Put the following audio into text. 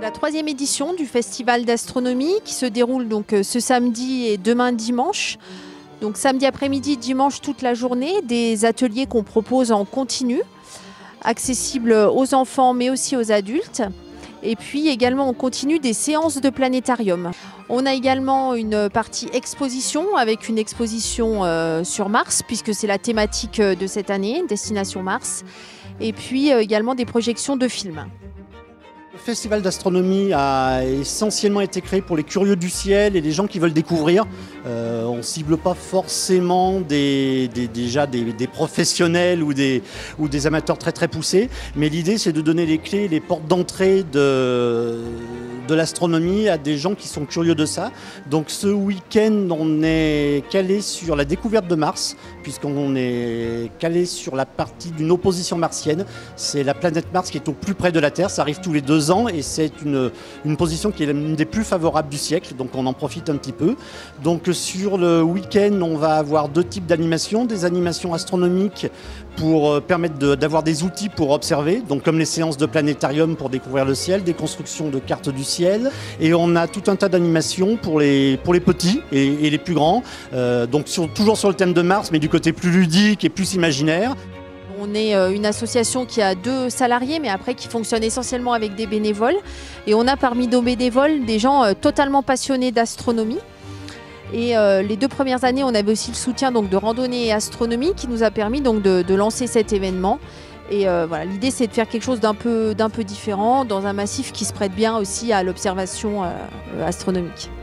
la 3e édition du Festival d'astronomie qui se déroule donc ce samedi et demain dimanche. Donc samedi après-midi, dimanche toute la journée, des ateliers qu'on propose en continu, accessibles aux enfants mais aussi aux adultes. Et puis également on continue des séances de planétarium. On a également une partie exposition avec une exposition sur Mars puisque c'est la thématique de cette année, Destination Mars. Et puis également des projections de films. Le festival d'astronomie a essentiellement été créé pour les curieux du ciel et les gens qui veulent découvrir. On ne cible pas forcément des professionnels ou des amateurs très très poussés, mais l'idée c'est de donner les clés, les portes d'entrée de l'astronomie à des gens qui sont curieux de ça. Donc ce week-end on est calé sur la découverte de Mars, puisqu'on est calé sur la partie d'une opposition martienne. C'est la planète Mars qui est au plus près de la Terre, ça arrive tous les 2 ans et c'est une position qui est l'une des plus favorables du siècle, donc on en profite un petit peu. Donc sur le week-end on va avoir 2 types d'animations, des animations astronomiques pour permettre d'avoir des outils pour observer, donc comme les séances de planétarium pour découvrir le ciel, des constructions de cartes du ciel, et on a tout un tas d'animations pour les petits et les plus grands, donc toujours sur le thème de Mars, mais du côté plus ludique et plus imaginaire. On est une association qui a 2 salariés, mais après qui fonctionne essentiellement avec des bénévoles. Et on a parmi nos bénévoles des gens totalement passionnés d'astronomie. Et les 2 premières années, on avait aussi le soutien donc, de Randonnée et Astronomie qui nous a permis donc, de lancer cet événement. Et voilà, l'idée c'est de faire quelque chose d'un peu différent dans un massif qui se prête bien aussi à l'observation astronomique.